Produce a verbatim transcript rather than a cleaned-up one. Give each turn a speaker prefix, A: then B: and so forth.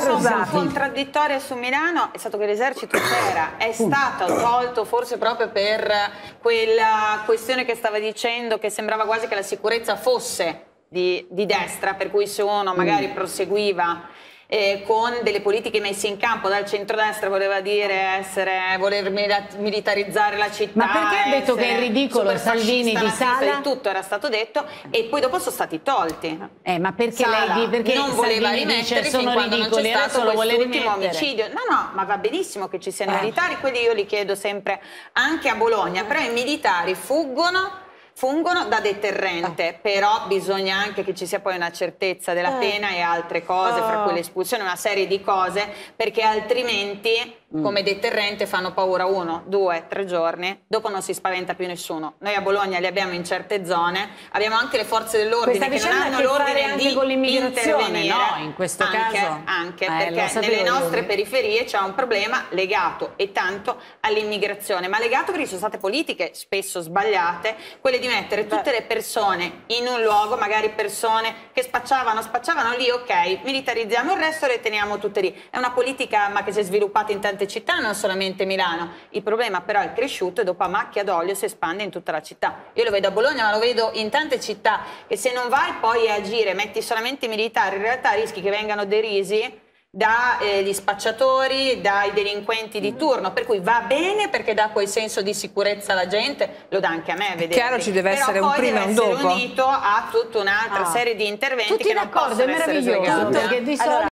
A: cosa contraddittoria su Milano è stato che l'esercito c'era, è stato tolto forse proprio per quella questione che stava dicendo, che sembrava quasi che la sicurezza fosse di, di destra, per cui se uno magari proseguiva Eh, con delle politiche messe in campo dal centrodestra, voleva dire essere, voler militarizzare la città.
B: Ma perché ha detto che è ridicolo Salvini di Sala?
A: Di tutto era stato detto e poi dopo sono stati tolti.
B: Eh, ma perché
A: Sala
B: lei perché
A: non voleva rimettere
B: sono ridicoli,
A: non c'è stato quest'ultimo
B: omicidio?
A: No, no, ma va benissimo che ci siano
B: eh.
A: i militari, quelli io li chiedo sempre anche a Bologna, però i militari fuggono fungono da deterrente, eh. però bisogna anche che ci sia poi una certezza della eh. pena e altre cose, oh. fra cui l'espulsione, una serie di cose, perché altrimenti mm. come deterrente fanno paura uno, due, tre giorni, dopo non si spaventa più nessuno. Noi a Bologna li abbiamo in certe zone, abbiamo anche le forze dell'ordine che non hanno l'ordine di
B: con l'immigrazione,
A: no?
B: In questo
A: anche,
B: caso
A: anche
B: eh,
A: perché nelle nostre io. periferie c'è un problema legato e tanto all'immigrazione, ma legato perché sono state politiche spesso sbagliate, quelle di mettere tutte le persone in un luogo, magari persone che spacciavano, spacciavano lì, ok, militarizziamo il resto, le teniamo tutte lì. È una politica ma che si è sviluppata in tante città, non solamente Milano. Il problema però è cresciuto e dopo a macchia d'olio si espande in tutta la città. Io lo vedo a Bologna, ma lo vedo in tante città, che se non vai poi a agire, metti solamente i militari, in realtà rischi che vengano derisi dagli eh, spacciatori, dai delinquenti di turno, per cui va bene perché dà quel senso di sicurezza alla gente, lo dà anche a me, vedete.
C: Chiaro, ci deve
A: però
C: essere un prima e un dopo.
A: Unito a tutta un'altra ah. serie di interventi
B: Tutti
A: che non possono essere slegati.
B: Perché di solito